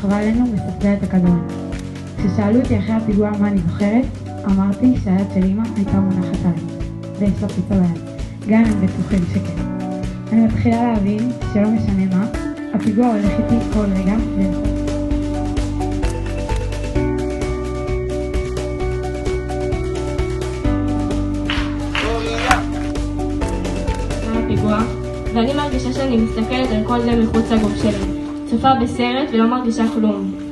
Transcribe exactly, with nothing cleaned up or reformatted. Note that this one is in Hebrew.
שרכבה עלינו מספרת הכדורים. כששאלו אותי אחרי הפיגוע מה אני זוכרת, אמרתי שהיד של אמא הייתה מונחת עליי, ויש לה פיצה ביד, גם אם בטוחים שכן. אני מתחילה להבין שלא משנה מה, הפיגוע הולך איתי כל רגע ואיפה. הפיגוע, ואני מרגישה שאני מסתכלת על כל זה מחוץ לגוף שלי, צופה בסרט ולא מרגישה כלום.